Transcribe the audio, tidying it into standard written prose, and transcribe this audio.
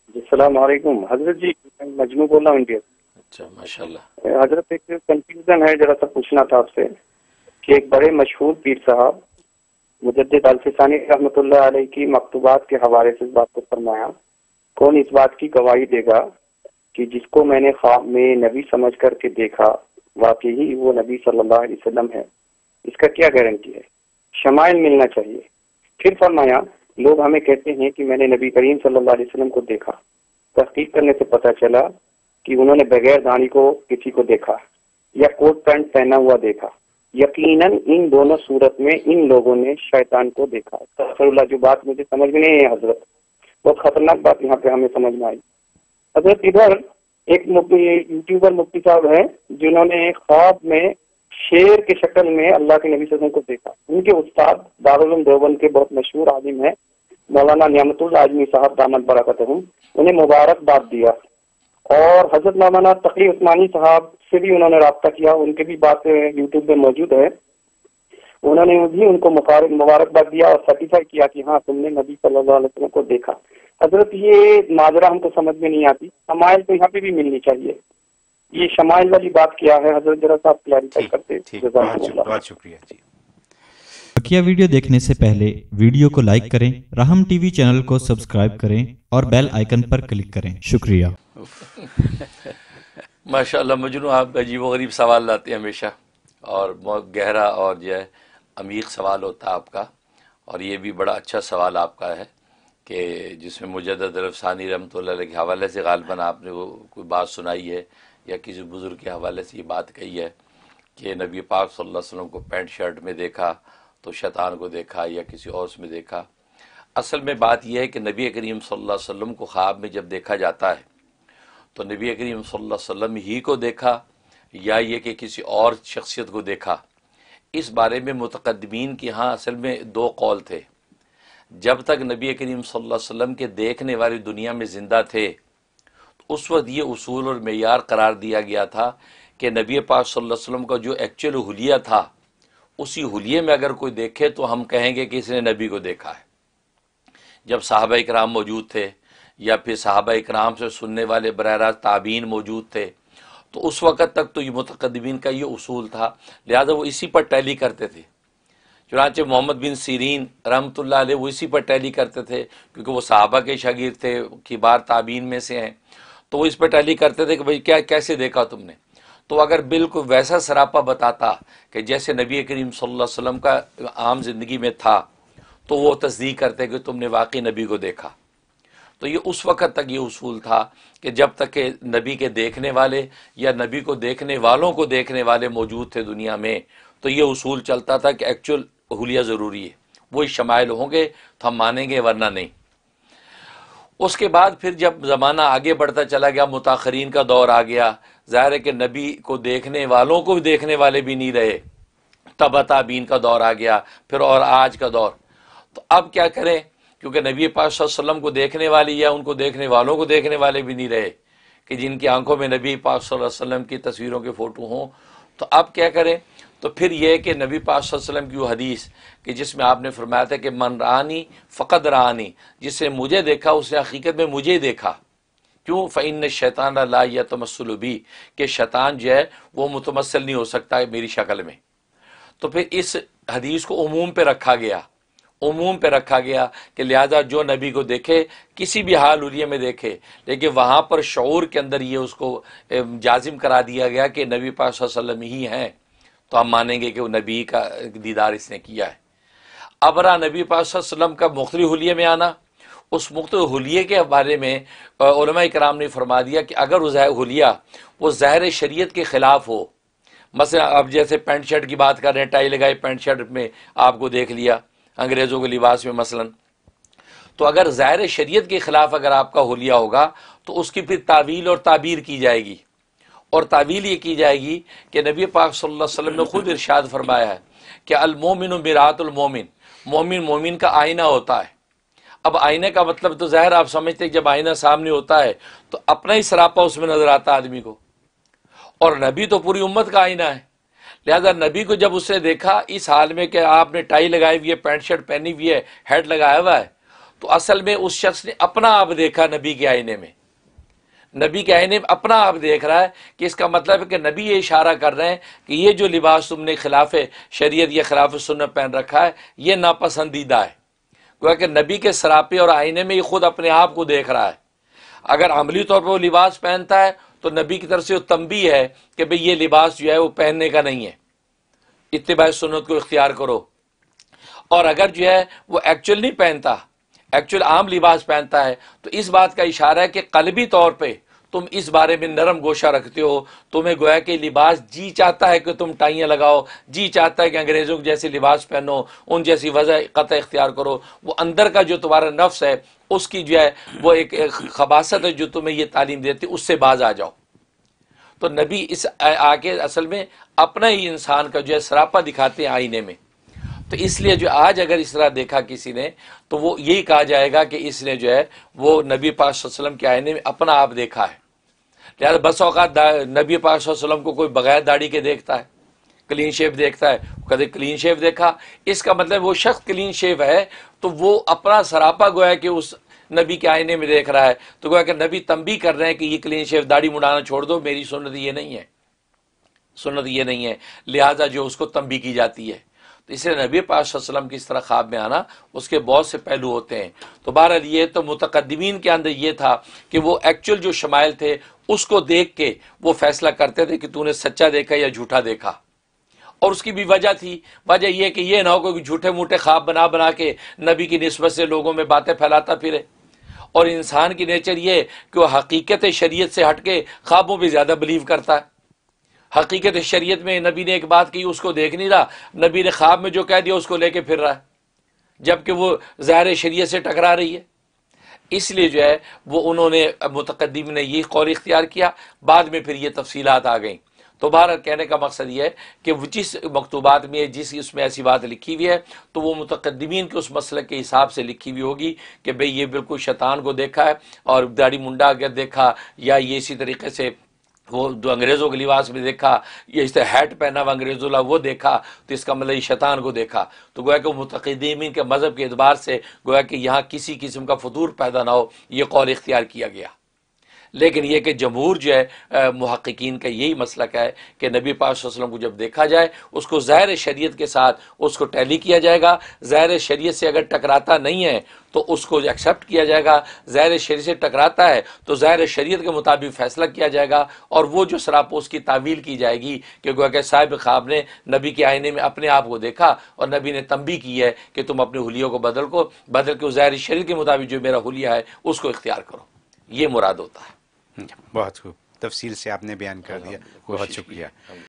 جی السلام علیکم حضرت جی، میں مجنو بول رہا ہوں انڈیا سے۔ اچھا ماشاء اللہ۔ حضرت ایک کنفیوژن ہے، ذرا سا پوچھنا تھا آپ سے کہ ایک بڑے مشہور پیر صاحب مجدد الفسانی رحمۃ اللہ علیہ کی مکتوبات کے حوالے سے اس بات کو فرمایا، کون اس بات کی گواہی دے گا کہ جس کو میں نے خواب میں نبی سمجھ کر کے دیکھا واقعی وہ نبی صلی اللہ علیہ وسلم ہے؟ اس کا کیا گارنٹی ہے؟ شمائل ملنا چاہیے۔ پھر فرمایا لوگ ہمیں کہتے ہیں کہ میں نے نبی کریم صلی اللہ علیہ وسلم کو دیکھا، تحقیق کرنے سے پتہ چلا کہ انہوں نے بغیر داڑھی کو کسی کو دیکھا یا کوٹ پینٹ پہنا ہوا دیکھا۔ یقیناً ان دونوں صورت میں ان لوگوں نے شیطان کو دیکھا۔ استغفر اللہ، جو بات مجھے سمجھ میں نہیں ہے حضرت، بہت خطرناک بات یہاں پہ ہمیں سمجھ میں آئی حضرت۔ ادھر ایک یوٹیوبر مفتی صاحب ہیں جنہوں نے خواب میں شیر کی شکل میں اللہ کے نبی صلی اللہ علیہ وسلم کو دیکھا۔ ان کے استاد دارالعلوم دیوبند کے بہت مشہور عالم ہیں مولانا نعمت اللہ اعظمی صاحب دامت برکاتہم، انہیں مبارکباد دیا، اور حضرت مولانا تقی عثمانی صاحب سے بھی انہوں نے رابطہ کیا، ان کی بھی بات یوٹیوب پہ موجود ہے۔ انہوں نے بھی ان کو مبارکباد دیا اور سرٹیفائی کیا کہ ہاں تم نے نبی صلی اللہ علیہ وسلم کو دیکھا۔ حضرت یہ ماجرا ہم کو سمجھ میں نہیں آتی، شمائل تو یہاں پہ بھی ملنی چاہیے، یہ شمائل والی بات کیا ہے حضرت؟ ذرا سا آپ کلیریفائی کرتے۔ بہت شکریہ جی۔ بقیہ ویڈیو دیکھنے سے پہلے ویڈیو کو لائک کریں، راہم ٹی وی چینل کو سبسکرائب کریں اور بیل آئیکن پر کلک کریں۔ شکریہ۔ ماشاء اللہ مجنو، آپ عجیب و غریب سوال لاتے ہیں ہمیشہ، اور بہت گہرا اور جو ہے عمیق سوال ہوتا ہے آپ کا، اور یہ بھی بڑا اچھا سوال آپ کا ہے کہ جس میں مجدد الفسانی رحمۃ اللہ علیہ کے حوالے سے غالباً آپ نے وہ کوئی بات سنائی ہے یا کسی بزرگ کے حوالے سے یہ بات کہی ہے کہ نبی پاک صلی اللہ علیہ وسلم کو پینٹ شرٹ میں دیکھا تو شیطان کو دیکھا یا کسی اور میں دیکھا۔ اصل میں بات یہ ہے کہ نبی کریم صلی اللہ علیہ وسلم کو خواب میں جب دیکھا جاتا ہے تو نبی کریم صلی اللہ علیہ وسلم ہی کو دیکھا یا یہ کہ کسی اور شخصیت کو دیکھا، اس بارے میں متقدمین کی ہاں اصل میں دو قول تھے۔ جب تک نبی کریم صلی اللہ علیہ وسلم کے دیکھنے والی دنیا میں زندہ تھے تو اس وقت یہ اصول اور معیار قرار دیا گیا تھا کہ نبی پاک صلی اللہ علیہ وسلم کا جو ایکچوئل حلیہ تھا، اسی حلیے میں اگر کوئی دیکھے تو ہم کہیں گے کہ اس نے نبی کو دیکھا ہے۔ جب صحابہ اکرام موجود تھے یا پھر صحابہ اکرام سے سننے والے براہ راست تابعین موجود تھے تو اس وقت تک تو یہ متقدمین کا یہ اصول تھا، لہذا وہ اسی پر ٹیلی کرتے تھے۔ چنانچہ محمد بن سیرین رحمۃ اللہ علیہ وہ اسی پر ٹیلی کرتے تھے کیونکہ وہ صحابہ کے شاگرد تھے، کبار تابعین میں سے ہیں، تو وہ اس پر ٹیلی کرتے تھے کہ بھئی کیا کیسے دیکھا تم نے؟ تو اگر بالکل ویسا سراپا بتاتا کہ جیسے نبی کریم صلی اللہ علیہ وسلم کا عام زندگی میں تھا تو وہ تصدیق کرتے کہ تم نے واقعی نبی کو دیکھا۔ تو یہ اس وقت تک یہ اصول تھا کہ جب تک کہ نبی کے دیکھنے والے یا نبی کو دیکھنے والوں کو دیکھنے والے موجود تھے دنیا میں تو یہ اصول چلتا تھا کہ ایکچوئل حلیہ ضروری ہے، وہی شمائل ہوں گے تو ہم مانیں گے ورنہ نہیں۔ اس کے بعد پھر جب زمانہ آگے بڑھتا چلا گیا، متاخرین کا دور آ گیا، ظاہر ہے کہ نبی کو دیکھنے والوں کو بھی دیکھنے والے بھی نہیں رہے، تبع تابعین کا دور آ گیا، پھر اور آج کا دور۔ تو اب کیا کریں؟ کیونکہ نبی پاک صلی اللہ علیہ وسلم کو دیکھنے والی یا ان کو دیکھنے والوں کو دیکھنے والے بھی نہیں رہے کہ جن کی آنکھوں میں نبی پاک صلی اللہ علیہ وسلم کی تصویروں کے فوٹو ہوں، تو اب کیا کریں؟ تو پھر یہ کہ نبی پاک صلی اللہ علیہ وسلم کی وہ حدیث کہ جس میں آپ نے فرمایا تھا کہ من رانی فقد رانی، جس نے مجھے دیکھا اس نے حقیقت میں مجھے ہی دیکھا۔ کیوں؟ فإن الشیطان لا یتمثل بی، کہ شیطان جو ہے وہ متمثل نہیں ہو سکتا میری شکل میں۔ تو پھر اس حدیث کو عموم پہ رکھا گیا، عموم پہ رکھا گیا کہ لہذا جو نبی کو دیکھے کسی بھی حال حلیے میں دیکھے، لیکن وہاں پر شعور کے اندر یہ اس کو جازم کرا دیا گیا کہ نبی پاک صلی اللہ علیہ وسلم ہی ہیں، تو ہم مانیں گے کہ وہ نبی کا دیدار اس نے کیا ہے۔ اب رہا نبی پاک صلی اللہ علیہ وسلم کا مختلف حلیے میں آنا، اس مختلف حلیے کے بارے میں علماء کرام نے فرما دیا کہ اگر وہ حلیہ وہ ظاہر شریعت کے خلاف ہو، مثلا اب جیسے پینٹ شرٹ کی بات کر رہے ہیں، ٹائی لگائے پینٹ شرٹ میں آپ کو دیکھ لیا انگریزوں کے لباس میں مثلا، تو اگر ظاہر شریعت کے خلاف اگر آپ کا حلیہ ہوگا تو اس کی پھر تعویل اور تعبیر کی جائے گی، اور تعویل یہ کی جائے گی کہ نبی پاک صلی اللہ علیہ وسلم نے خود ارشاد فرمایا ہے کہ المومن مرآۃ المومن، مومن مومن کا آئینہ ہوتا ہے۔ اب آئینے کا مطلب تو ظاہر آپ سمجھتے ہیں جب آئینہ سامنے ہوتا ہے تو اپنا ہی سراپا اس میں نظر آتا ہے آدمی کو، اور نبی تو پوری امت کا آئینہ ہے، لہذا نبی کو جب اس نے دیکھا اس حال میں کہ آپ نے ٹائی لگائی ہوئی ہے، پینٹ شرٹ پہنی ہوئی ہے، ہیٹ لگایا ہوا ہے، تو اصل میں اس شخص نے اپنا آپ دیکھا نبی کے آئینے میں، نبی کے آئینے میں اپنا آپ دیکھ رہا ہے، کہ اس کا مطلب ہے کہ نبی یہ اشارہ کر رہے ہیں کہ یہ جو لباس تم نے خلاف شریعت یا خلاف سنت پہن رکھا ہے یہ ناپسندیدہ ہے، گویا کہ نبی کے سراپے اور آئینے میں یہ خود اپنے آپ کو دیکھ رہا ہے۔ اگر عملی طور پر وہ لباس پہنتا ہے تو نبی کی طرف سے وہ تنبیہ ہے کہ بھئی یہ لباس جو ہے وہ پہننے کا نہیں ہے، اتباع سنت کو اختیار کرو۔ اور اگر جو ہے وہ ایکچوئل نہیں پہنتا، ایکچوئل عام لباس پہنتا ہے، تو اس بات کا اشارہ ہے کہ قلبی طور پہ تم اس بارے میں نرم گوشہ رکھتے ہو، تمہیں گویا کہ لباس جی چاہتا ہے کہ تم ٹائیاں لگاؤ، جی چاہتا ہے کہ انگریزوں کے جیسے لباس پہنو، ان جیسی وضع قطع اختیار کرو، وہ اندر کا جو تمہارا نفس ہے اس کی جو ہے وہ ایک خباثت ہے جو تمہیں یہ تعلیم دیتی، اس سے باز آ جاؤ۔ تو نبی اس آگے اصل میں اپنا ہی انسان کا جو ہے سراپا دکھاتے ہیں آئینے میں۔ تو اس لیے جو آج اگر اس طرح دیکھا کسی نے تو وہ یہی کہا جائے گا کہ اس نے جو ہے وہ نبی پاک صلی اللہ علیہ وسلم کے آئینے میں اپنا آپ دیکھا ہے۔ لہٰذا بس اوقات نبی پاک صلی اللہ علیہ وسلم کو کوئی بغیر داڑھی کے دیکھتا ہے، کلین شیو دیکھتا ہے، کدے کلین شیو دیکھا، اس کا مطلب وہ شخص کلین شیو ہے تو وہ اپنا سراپا گویا کہ اس نبی کے آئینے میں دیکھ رہا ہے، تو گویا کہ نبی تنبیہ کر رہے ہیں کہ یہ کلین شیو داڑھی مڈانا چھوڑ دو، میری سنت یہ نہیں ہے، سنت یہ نہیں ہے، لہٰذا جو اس کو تنبیہ کی جاتی ہے۔ تو اس لیے نبی پاک صلی اللہ علیہ وسلم کی اس طرح خواب میں آنا اس کے بہت سے پہلو ہوتے ہیں۔ تو بہرحال یہ تو متقدمین کے اندر یہ تھا کہ وہ ایکچوئل جو شمائل تھے اس کو دیکھ کے وہ فیصلہ کرتے تھے کہ تو نے سچا دیکھا یا جھوٹا دیکھا، اور اس کی بھی وجہ تھی، وجہ یہ کہ یہ نہ ہو کہ جھوٹے موٹے خواب بنا بنا کے نبی کی نسبت سے لوگوں میں باتیں پھیلاتا پھرے، اور انسان کی نیچر یہ کہ وہ حقیقت شریعت سے ہٹ کے خوابوں پہ زیادہ بلیو کرتا ہے۔ حقیقت شریعت میں نبی نے ایک بات کی اس کو دیکھ نہیں رہا، نبی نے خواب میں جو کہہ دیا اس کو لے کے پھر رہا ہے، جبکہ وہ ظاہر شریعت سے ٹکرا رہی ہے۔ اس لیے جو ہے وہ انہوں نے متقدم نے یہ قول اختیار کیا، بعد میں پھر یہ تفصیلات آ گئیں۔ تو بہرحال کہنے کا مقصد یہ ہے کہ جس مکتوبات میں جس اس میں ایسی بات لکھی ہوئی ہے تو وہ متقدمین کے اس مسلک کے حساب سے لکھی ہوئی ہوگی کہ بھئی یہ بالکل شیطان کو دیکھا ہے اور داڑھی منڈا اگر دیکھا، یا یہ اسی طریقے سے وہ جو انگریزوں کے لباس میں دیکھا، یہ اس طرح ہیٹ پہنا ہوا انگریزوں لا وہ دیکھا، تو اس کا مطلب یہ شیطان کو دیکھا۔ تو گویا کہ وہ متقدمین کے مذہب کے اعتبار سے گویا کہ یہاں کسی قسم کا فطور پیدا نہ ہو، یہ قول اختیار کیا گیا۔ لیکن یہ کہ جمہور جو ہے محققین کا یہی مسلک ہے کہ نبی پاک صلی اللہ علیہ وسلم کو جب دیکھا جائے اس کو ظاہر شریعت کے ساتھ اس کو ٹیلی کیا جائے گا، ظاہر شریعت سے اگر ٹکراتا نہیں ہے تو اس کو ایکسیپٹ کیا جائے گا، ظاہر شریعت سے ٹکراتا ہے تو ظاہر شریعت کے مطابق فیصلہ کیا جائے گا، اور وہ جو سراپا اس کی تعویل کی جائے گی کہ گویا کہ صاحب خواب نے نبی کے آئینے میں اپنے آپ کو دیکھا اور نبی نے تنبیہ کی ہے کہ تم اپنے حلیوں کو بدل کے ظاہر شریعت کے مطابق جو میرا حلیہ ہے اس کو اختیار کرو، یہ مراد ہوتا ہے۔ بہت خوب تفصیل سے آپ نے بیان کر دیا، بہت شکریہ۔